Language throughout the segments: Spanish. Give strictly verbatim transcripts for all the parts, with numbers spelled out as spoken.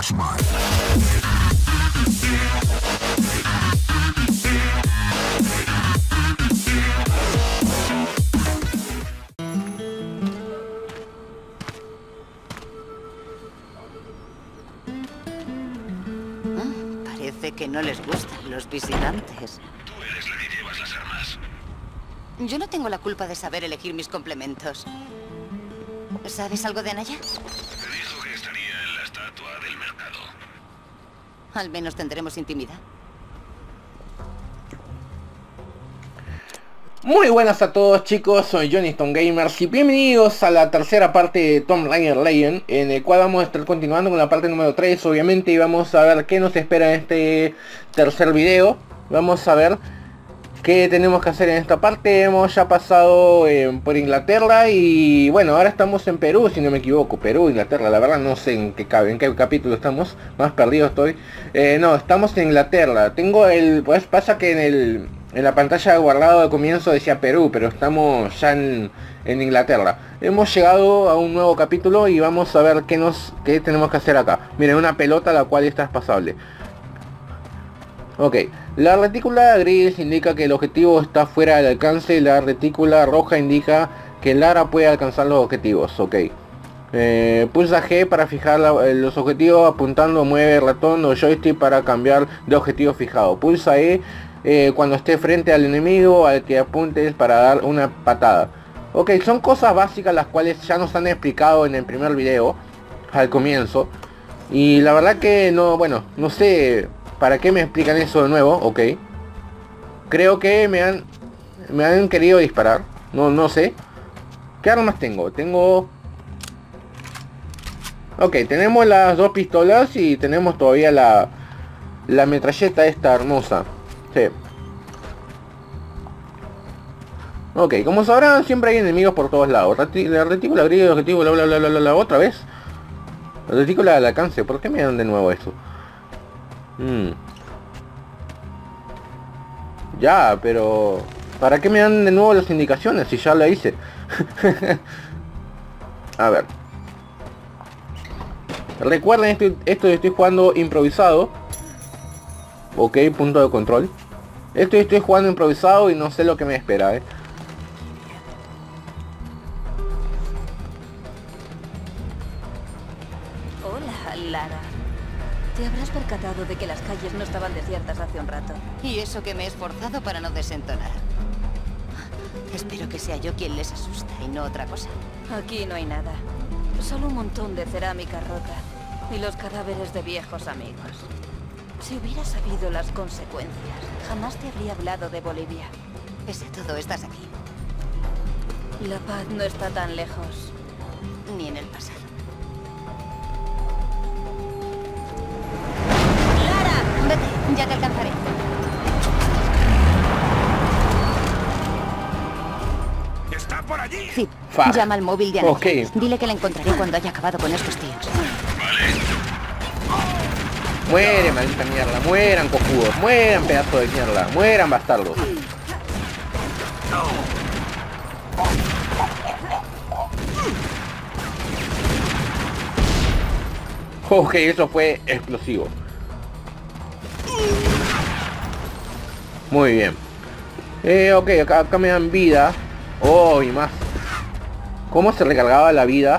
Flashman. Parece que no les gustan los visitantes. Tú eres la que llevas las armas. Yo no tengo la culpa de saber elegir mis complementos. ¿Sabes algo de Anaya? Dijo que estaría en la estatua del mercado. Al menos tendremos intimidad. Muy buenas a todos, chicos, soy Johnnyton Gamers y bienvenidos a la tercera parte de Tomb Raider Legend, en el cual vamos a estar continuando con la parte número tres, obviamente, y vamos a ver qué nos espera en este tercer video. Vamos a ver qué tenemos que hacer en esta parte. Hemos ya pasado eh, por Inglaterra y bueno, ahora estamos en Perú, si no me equivoco. Perú, Inglaterra, la verdad no sé en qué, en qué capítulo estamos, más perdido estoy. Eh, no, estamos en Inglaterra. Tengo el, pues pasa que en el... En la pantalla de guardado de comienzo decía Perú, pero estamos ya en, en Inglaterra. Hemos llegado a un nuevo capítulo y vamos a ver qué, nos, qué tenemos que hacer acá. Miren, una pelota la cual está pasable. Ok, la retícula gris indica que el objetivo está fuera del alcance. La retícula roja indica que Lara puede alcanzar los objetivos. Ok. Eh, pulsa G para fijar la, los objetivos apuntando, mueve el ratón o joystick para cambiar de objetivo fijado. Pulsa E Eh, cuando esté frente al enemigo al que apuntes para dar una patada. Ok, son cosas básicas las cuales ya nos han explicado en el primer video al comienzo, y la verdad que no, bueno, no sé para qué me explican eso de nuevo. Ok, creo que me han me han querido disparar, no, no sé qué armas tengo. Tengo ok, tenemos las dos pistolas y tenemos todavía la la metralleta esta hermosa. Sí. Ok, como sabrán, siempre hay enemigos por todos lados. Reti la retícula gris, el objetivo, bla bla bla bla bla bla, otra vez. La retícula del alcance, ¿por qué me dan de nuevo eso? Hmm. Ya, pero... ¿para qué me dan de nuevo las indicaciones si ya la hice? A ver. Recuerden, esto, esto estoy jugando improvisado. Ok, punto de control. Esto estoy jugando improvisado y no sé lo que me espera, eh. Hola, Lara. Te habrás percatado de que las calles no estaban desiertas hace un rato. Y eso que me he esforzado para no desentonar. Espero que sea yo quien les asusta y no otra cosa. Aquí no hay nada. Solo un montón de cerámica rota y los cadáveres de viejos amigos. Si hubiera sabido las consecuencias, jamás te habría hablado de Bolivia. Pese a todo, estás aquí. La paz no está tan lejos. Ni en el pasado. ¡Lara! Vete, ya te alcanzaré. ¡Está por allí! Zip, Fuck. llama al móvil de Anaya. Ok. Dile que la encontraré cuando haya acabado con estos tíos. Vale. Muere, maldita mierda, mueran cojudos, mueran pedazo de mierda, mueran bastardos. Ok, eso fue explosivo. Muy bien. Eh, ok, acá, acá me dan vida. Oh, y más. ¿Cómo se recargaba la vida?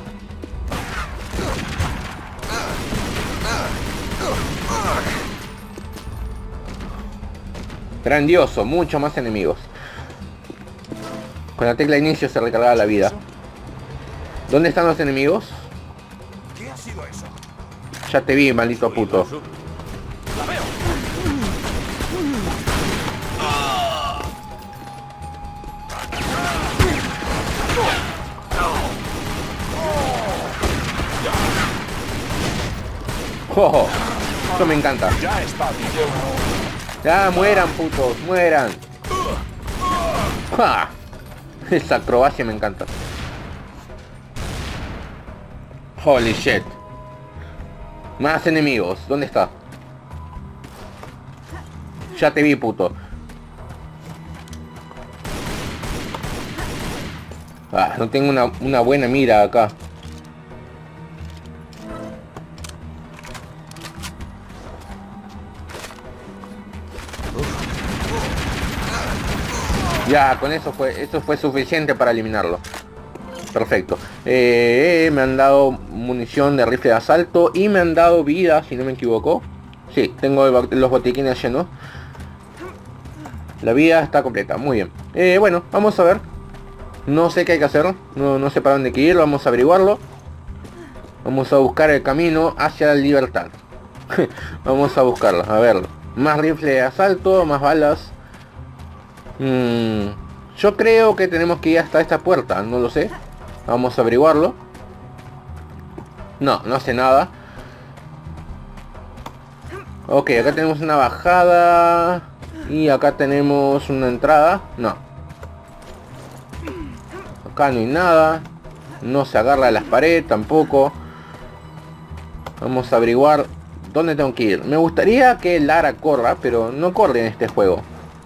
Grandioso, mucho más enemigos. Con la tecla inicio se recargaba la vida. ¿Dónde están los enemigos? ¿Qué ha sido eso? Ya te vi, maldito puto. ¡La veo! Oh, eso me encanta. Ya está bien. Ya mueran, putos, mueran. ¡Ja! Esa acrobacia me encanta. Holy shit. Más enemigos. ¿Dónde está? Ya te vi, puto. Ah, no tengo una, una buena mira acá. Ya, con eso fue, eso fue suficiente para eliminarlo. Perfecto. Eh, me han dado munición de rifle de asalto y me han dado vida, si no me equivoco. Sí, tengo los botiquines llenos. La vida está completa, muy bien. Eh, bueno, vamos a ver. No sé qué hay que hacer, no, no sé para dónde hay que ir, vamos a averiguarlo. Vamos a buscar el camino hacia la libertad. Vamos a buscarlo, a ver. Más rifle de asalto, más balas. Mm, yo creo que tenemos que ir hasta esta puerta, no lo sé. Vamos a averiguarlo. No, no hace nada. Ok, acá tenemos una bajada. Y acá tenemos una entrada. No. Acá no hay nada. No se agarra a las paredes tampoco. Vamos a averiguar dónde tengo que ir. Me gustaría que Lara corra, pero no corre en este juego.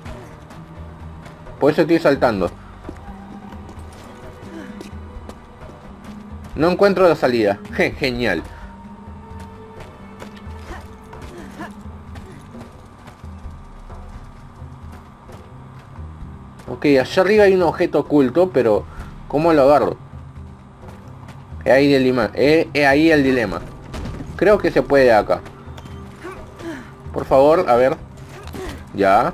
Por eso estoy saltando. No encuentro la salida. Genial. Ok, allá arriba hay un objeto oculto, pero ¿cómo lo agarro? He ahí el dilema. He, he ahí el dilema. Creo que se puede acá. Por favor, a ver. Ya.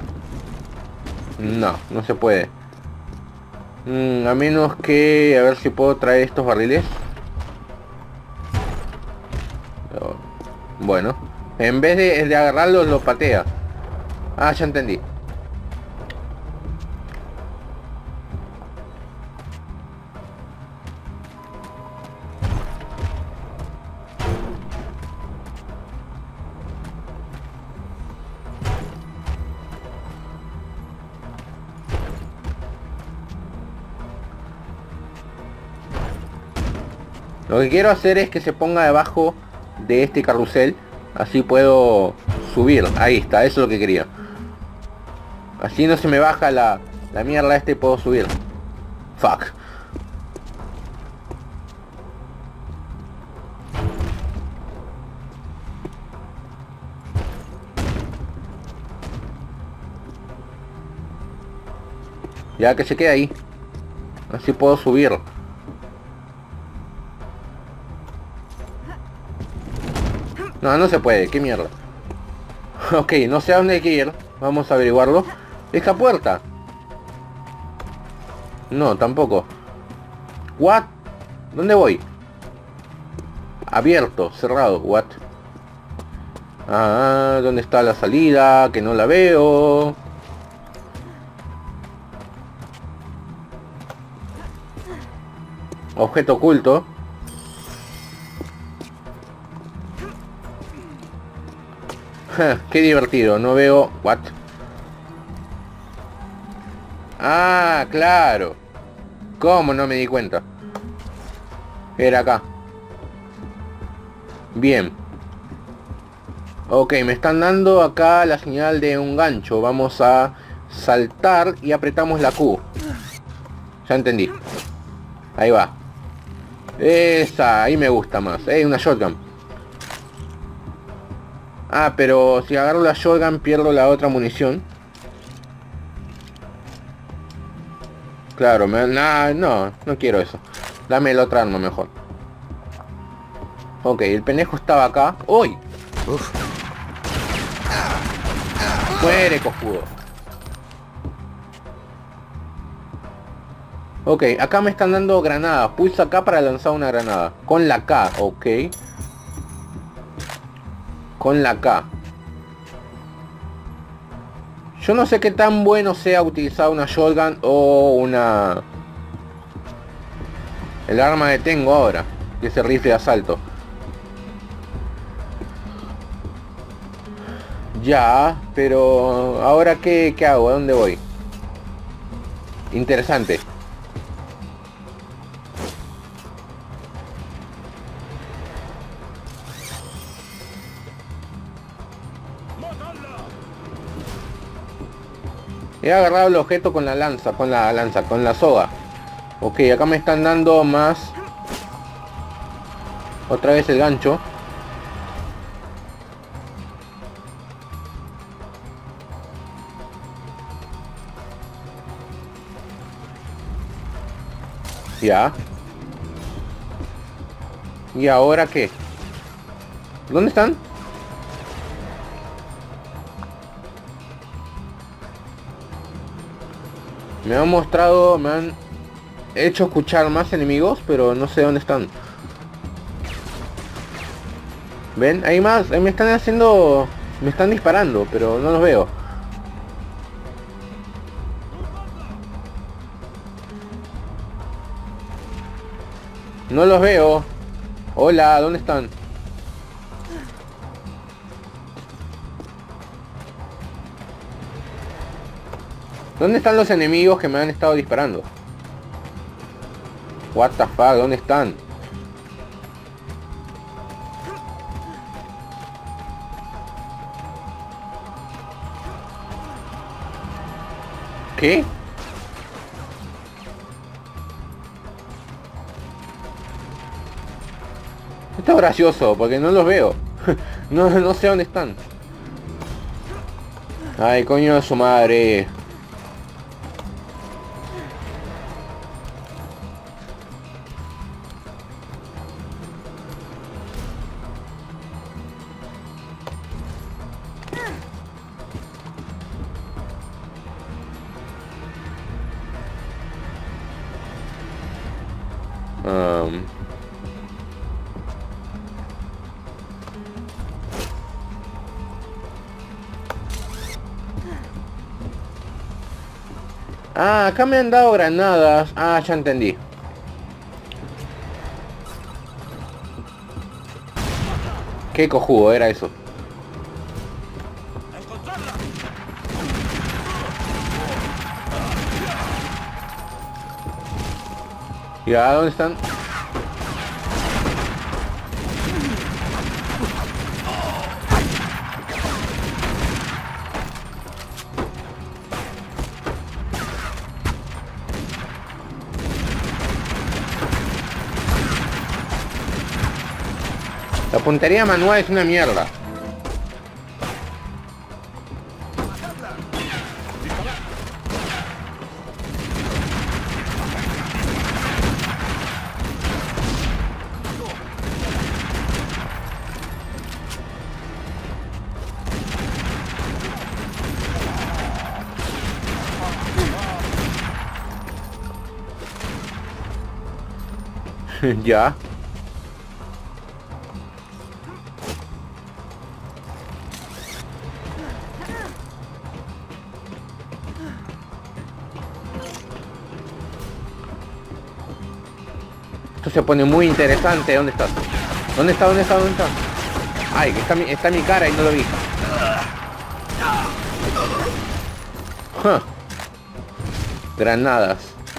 No, no se puede. Mm, a menos que... A ver si puedo traer estos barriles. Bueno. En vez de, de agarrarlos, los patea. Ah, ya entendí. Lo que quiero hacer es que se ponga debajo de este carrusel. Así puedo subir. Ahí está, eso es lo que quería. Así no se me baja la, la mierda este y puedo subir. Fuck. Ya que se quede ahí. Así puedo subir. No, no se puede, qué mierda. Ok, no sé a dónde hay que ir. Vamos a averiguarlo. ¿Esta puerta? No, tampoco. What? ¿Dónde voy? Abierto, cerrado, what? Ah, ¿dónde está la salida? Que no la veo. Objeto oculto. Qué divertido, no veo... What? Ah, claro. ¿Cómo no me di cuenta? Era acá. Bien. Ok, me están dando acá la señal de un gancho. Vamos a saltar y apretamos la Q. Ya entendí. Ahí va. Esa, ahí me gusta más. Eh, una shotgun. Ah, pero si agarro la shotgun pierdo la otra munición. Claro, me, nah, no, no quiero eso. Dame el otra arma mejor. Ok, el pendejo estaba acá. ¡Uy! Uf. Muere, cojudo. Ok, acá me están dando granadas. Pulsa acá para lanzar una granada. Con la K, ok. Con la K. Yo no sé qué tan bueno sea utilizar una shotgun o una... El arma que tengo ahora, que es el rifle de asalto. Ya, pero... ¿Ahora qué, qué hago? ¿A dónde voy? Interesante. He agarrado el objeto con la lanza, con la lanza, con la soga. Ok, acá me están dando más. Otra vez el gancho. Ya. ¿Y ahora qué? ¿Dónde están? Me han mostrado, me han hecho escuchar más enemigos, pero no sé dónde están. ¿Ven? Hay más, me están haciendo... Me están disparando, pero no los veo. No los veo. Hola, ¿dónde están? ¿Dónde están los enemigos que me han estado disparando? What the fuck, ¿dónde están? ¿Qué? Esto es gracioso porque no los veo. no, no sé dónde están. Ay, coño de su madre. Um... Ah, acá me han dado granadas. Ah, ya entendí. Qué cojudo era eso. Ya, ¿dónde están? La puntería manual es una mierda. Ya. Esto se pone muy interesante. ¿Dónde estás? ¿Dónde está? ¿Dónde está? ¿Dónde está? Ay, que está mi, está mi cara y no lo vi. Huh. Granadas.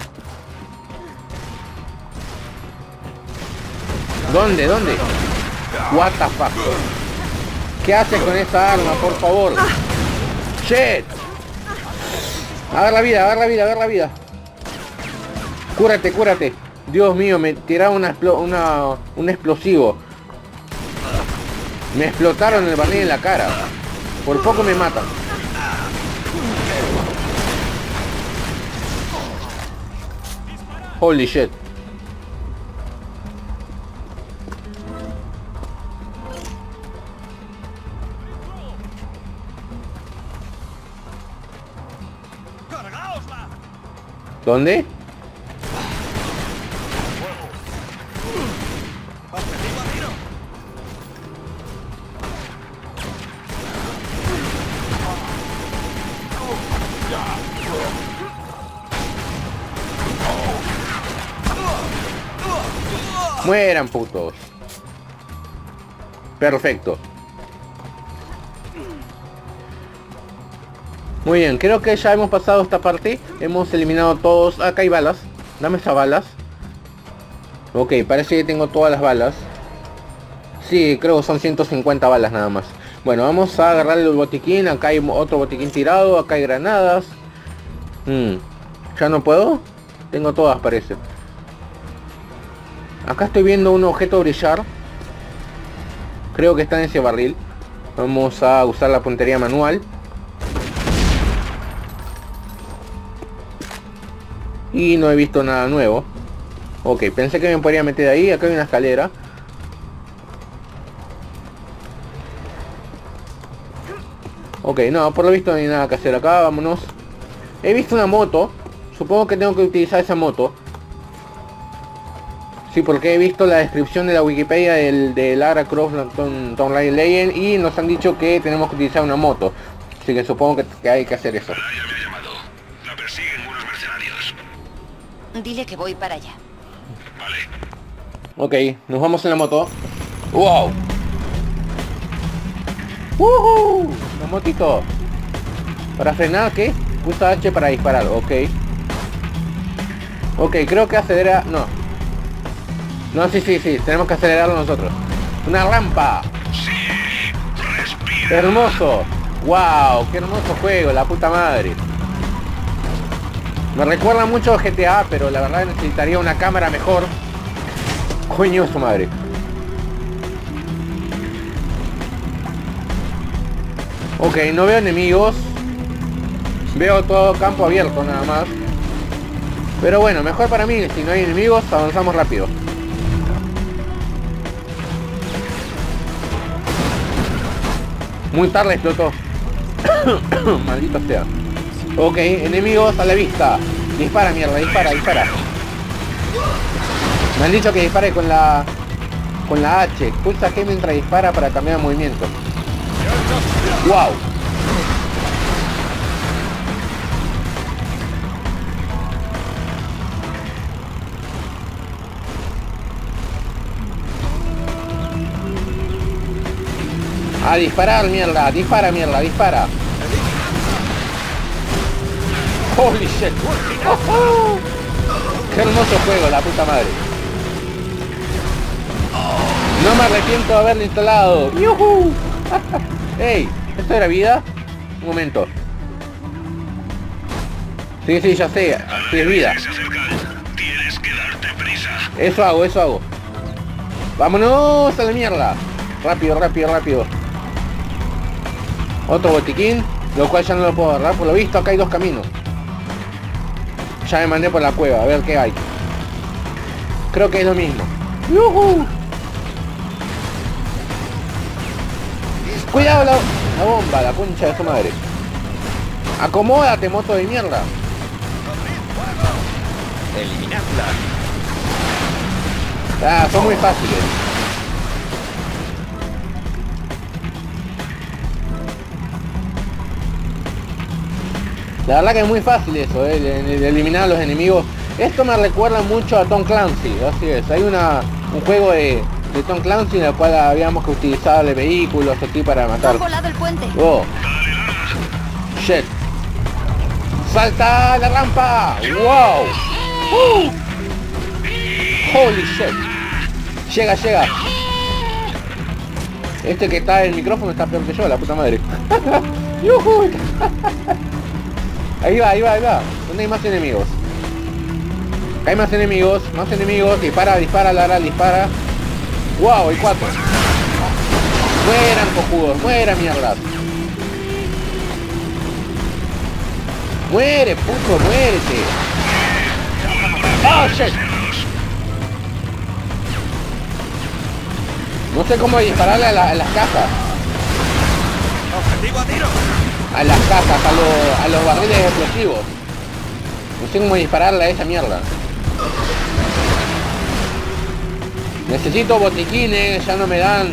¿Dónde? ¿Dónde? What the fuck? ¿Qué haces con esa arma, por favor? Shit. Agarra la vida, agarra la vida, agarra la vida. Cúrate, cúrate. Dios mío, me tiraron una, una, un explosivo. Me explotaron el barril en la cara. Por poco me matan. Holy shit. ¿Dónde? Mueran, putos. Perfecto. Muy bien, creo que ya hemos pasado esta parte. Hemos eliminado todos. Acá hay balas. Dame esas balas. Ok, parece que tengo todas las balas. Sí, creo que son ciento cincuenta balas nada más. Bueno, vamos a agarrar el botiquín. Acá hay otro botiquín tirado. Acá hay granadas. Hmm. ¿Ya no puedo? Tengo todas, parece. Acá estoy viendo un objeto brillar. Creo que está en ese barril. Vamos a usar la puntería manual. Y no he visto nada nuevo. Ok, pensé que me podría meter ahí. Acá hay una escalera. Ok, no, por lo visto no hay nada que hacer acá. Vámonos. He visto una moto. Supongo que tengo que utilizar esa moto. Sí, porque he visto la descripción de la Wikipedia del, de Lara Croft Tomb Raider Legend y nos han dicho que tenemos que utilizar una moto. Así que supongo que, que hay que hacer eso. Raya me ha llamado. La persiguen unos mercenarios. Dile que voy para allá. Vale. Ok, nos vamos en la moto. ¡Wow! ¡Woohoo! La motito. Para frenar, ¿qué? Pulsa H para disparar, ok. Ok, creo que acelera... No. No, sí, sí, sí. Tenemos que acelerarlo nosotros. ¡Una rampa! Sí. Respira. ¡Hermoso! ¡Wow! ¡Qué hermoso juego! La puta madre. Me recuerda mucho a G T A, pero la verdad necesitaría una cámara mejor. Coño de su madre. Ok, no veo enemigos. Veo todo campo abierto nada más. Pero bueno, mejor para mí. Si no hay enemigos, avanzamos rápido. Muy tarde explotó. Maldito sea. Ok, enemigos a la vista. Dispara, mierda, dispara, dispara. Me han dicho que dispare con la... Con la H. Pulsa G mientras dispara para cambiar de movimiento. Wow. A disparar, mierda, dispara, mierda, dispara. Holy shit. Oh, oh. Qué hermoso juego, la puta madre. No me arrepiento de haberlo instalado. ¡Yuhu! Ey, ¿esto era vida? Un momento. Sí, sí, ya sé. Sí, es vida. Se acercan. Tienes que darte prisa. Eso hago, eso hago. Vámonos a la mierda. Rápido, rápido, rápido. Otro botiquín, lo cual ya no lo puedo agarrar. Por lo visto acá hay dos caminos. Ya me mandé por la cueva, a ver qué hay. Creo que es lo mismo. ¡Yuhu! Cuidado la, la bomba, la concha de su madre. Acomódate, moto de mierda. Eliminadla. Ah, son muy fáciles. La verdad que es muy fácil eso, eh, de, de eliminar a los enemigos. Esto me recuerda mucho a Tom Clancy, así es. Hay una un juego de, de Tom Clancy en el cual habíamos que utilizar vehículos aquí para matar. Han volado el puente. Oh. Shit. ¡Salta la rampa! ¡Wow! Uh. ¡Holy shit! Llega, llega. Este que está en el micrófono está peor que yo, la puta madre. ¡Yuhu! Ahí va, ahí va, ahí va. ¿Dónde hay más enemigos? Hay más enemigos, más enemigos. Dispara, dispara, Lara, dispara. ¡Wow! Hay cuatro. Mueran, cojudos, mueran, mierdas. Muere, puto, muérete. ¡Oh, shit! No sé cómo dispararle a, la, a las cajas. Objetivo a tiro. A las cajas, a, lo, a los barriles explosivos. No sé cómo dispararle a esa mierda. Necesito botiquines, ya no me dan.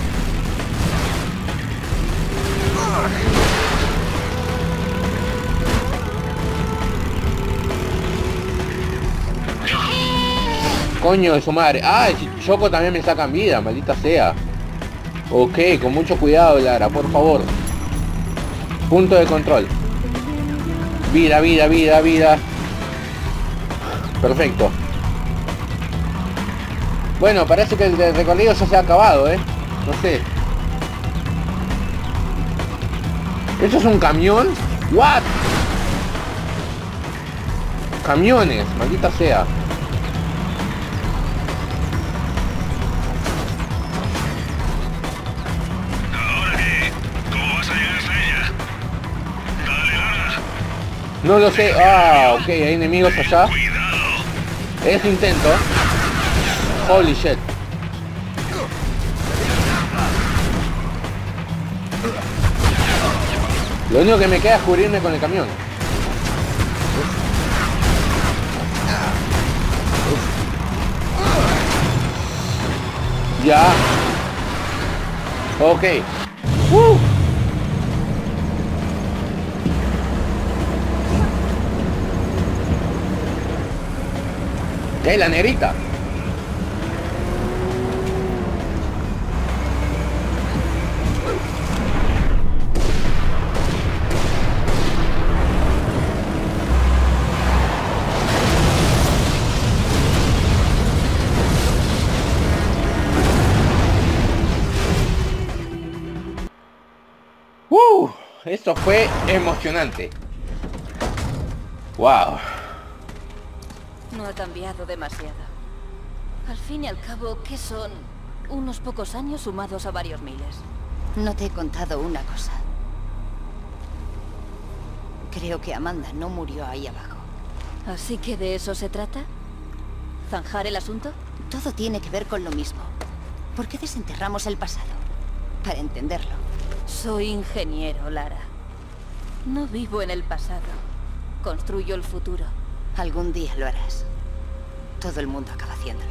Coño de su madre. Ah, el Choco también me sacan vida, maldita sea. Ok, con mucho cuidado, Lara, por favor. Punto de control. Vida, vida, vida, vida. Perfecto. Bueno, parece que el recorrido ya se ha acabado, ¿eh? No sé. ¿Eso es un camión? ¿What? Camiones, maldita sea. No lo sé. Ah, ok, hay enemigos allá. Eso intento. Holy shit. Lo único que me queda es cubrirme con el camión. Ya. Ok. Uh. ¿Qué hay, la negrita? Uh, eso fue emocionante. Wow. No ha cambiado demasiado. Al fin y al cabo, ¿qué son? Unos pocos años sumados a varios miles. No te he contado una cosa. Creo que Amanda no murió ahí abajo. ¿Así que de eso se trata? ¿Zanjar el asunto? Todo tiene que ver con lo mismo. ¿Por qué desenterramos el pasado? Para entenderlo. Soy ingeniero, Lara. No vivo en el pasado. Construyo el futuro. Algún día lo harás. Todo el mundo acaba haciéndolo.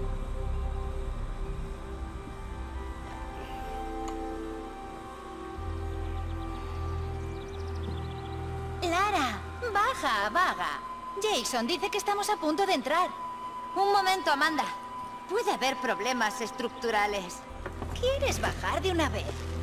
Lara, baja, vaga. Jason dice que estamos a punto de entrar. Un momento, Amanda. Puede haber problemas estructurales. ¿Quieres bajar de una vez?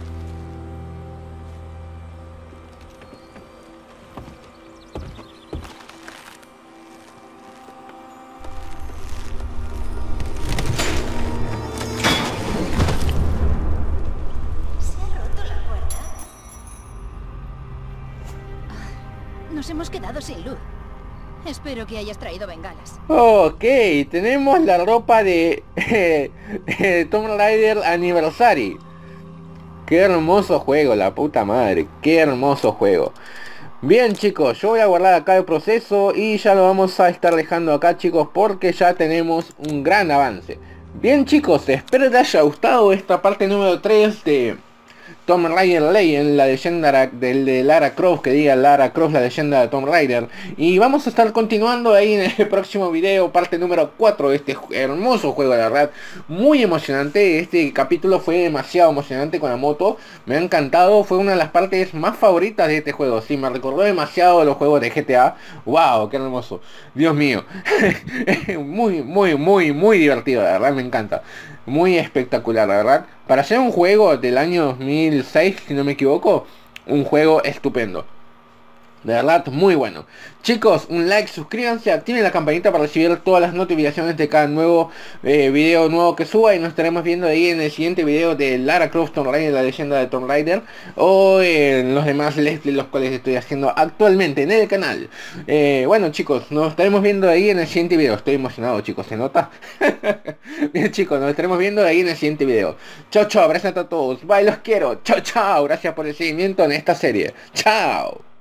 Nos hemos quedado sin luz. Espero que hayas traído bengalas. Ok, tenemos la ropa de eh, Tomb Raider Anniversary. Qué hermoso juego, la puta madre. Qué hermoso juego. Bien, chicos, yo voy a guardar acá el proceso y ya lo vamos a estar dejando acá, chicos, porque ya tenemos un gran avance. Bien, chicos, espero les haya gustado esta parte número tres de Tomb Raider Legend, la leyenda del de Lara Croft, que diga Lara Croft, la leyenda de Tomb Raider. Y vamos a estar continuando ahí en el próximo video, parte número cuatro de este hermoso juego, la verdad. Muy emocionante, este capítulo fue demasiado emocionante con la moto. Me ha encantado, fue una de las partes más favoritas de este juego. Sí, me recordó demasiado los juegos de G T A. Wow, qué hermoso. Dios mío. Muy, muy, muy, muy divertido, la verdad, me encanta. Muy espectacular, la verdad. Para ser un juego del año dos mil seis, si no me equivoco, un juego estupendo. De verdad, muy bueno. Chicos, un like, suscríbanse, activen la campanita para recibir todas las notificaciones de cada nuevo eh, video nuevo que suba. Y nos estaremos viendo ahí en el siguiente video de Lara Croft Tomb Raider, la leyenda de Tomb Raider. O en los demás Let's Play, los cuales estoy haciendo actualmente en el canal. eh, Bueno, chicos, nos estaremos viendo ahí en el siguiente video. Estoy emocionado, chicos, ¿se nota? Bien, chicos, nos estaremos viendo ahí en el siguiente video. Chao, chao, abrazos a todos. Bye, los quiero. Chao, chao. Gracias por el seguimiento en esta serie. Chao.